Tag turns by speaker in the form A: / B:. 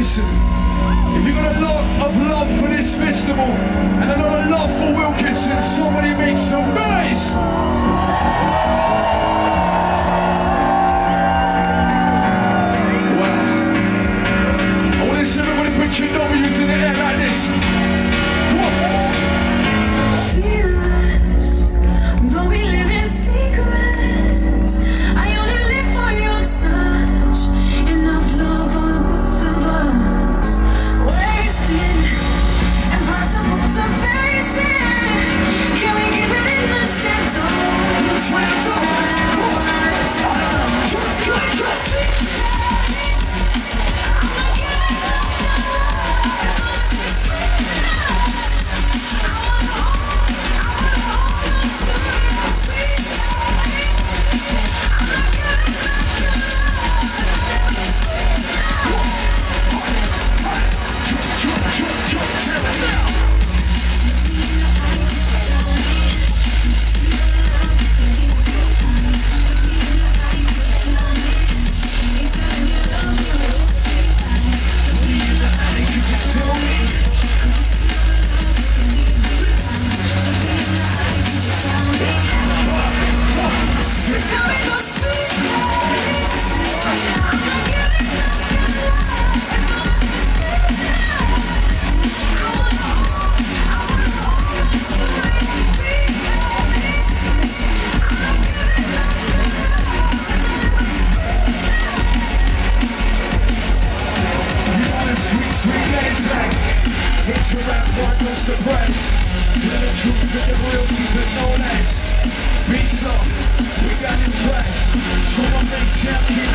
A: Listen, if you got a lot of love for this festival and a lot of love for Wilkinson, somebody make some noise! Wow. I want to see everybody put your W's in the air like this. Come on.
B: Though we live in secrets, I only live for your touch. Enough love for both of us. Wasted, impossible to face it. Can we keep it in the shadows?
A: Surprise to the truth that the real people know that. Beats up, we got it right. From a big champion.